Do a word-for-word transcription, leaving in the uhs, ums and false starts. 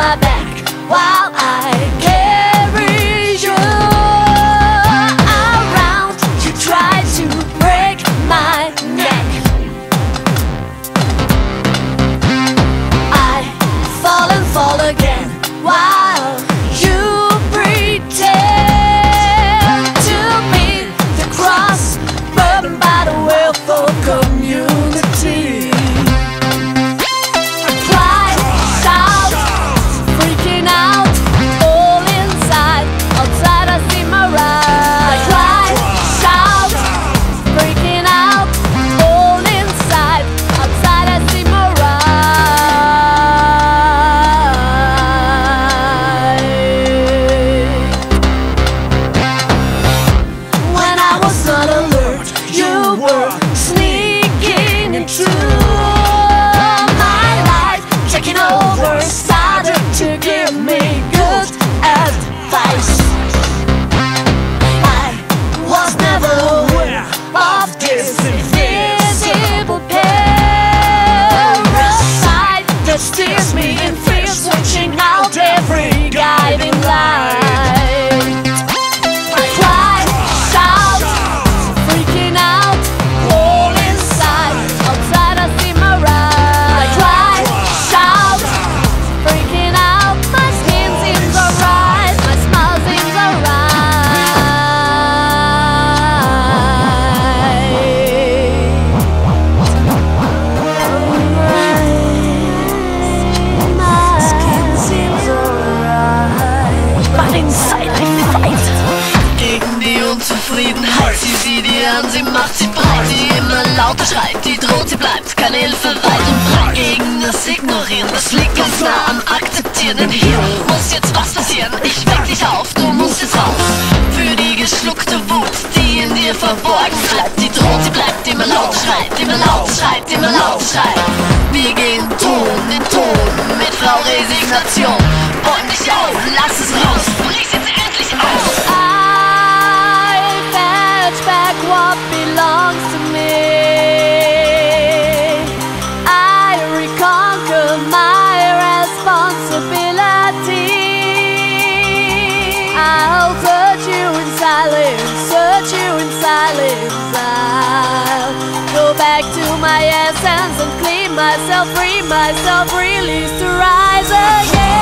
my back while I carry you around. You try to break my neck. I fall and fall again while you pretend to be the cross burdened by the welfare community. Cry, shout, freaking out, all inside, outside I see my ride. Cry, shout, freaking out, all inside, outside I see my ride. When I was not alert, you were sneaking into my life, taking over, started to give me good advice. I was never aware of this invisible parasite that steers me in fear, switching out every guiding light. Cry, shout, freaking out, all inside, outside I see my ride. Cry, shout, freaking out, my skin seems alright, my smile seems alright. My skin seems alright, but inside I fight. Gegen die Unzufriedenheit, sie sieht ihr an, sie macht sie breit, die immer lauter schreit, die droht, sie bleibt, keine Hilfe weit und breit. Gegen das Ignorieren, das liegt ganz nah am Akzeptieren, denn hier muss jetzt was passieren, ich weck dich auf, du musst jetzt raus. Für die geschluckte Wut, die in dir verborgen bleibt, die droht, sie bleibt, immer lauter schreit, immer lauter schreit, immer lauter schreit. Wir gehen Ton in Ton mit Frau Resignation, bäum dich auf, lass es raus, brich jetzt endlich aus. I fetch back what belongs to me. I reconquer my responsibility. I'll search you in silence, search you in silence. I'll go back to my essence and clean myself, free myself, release to rise again.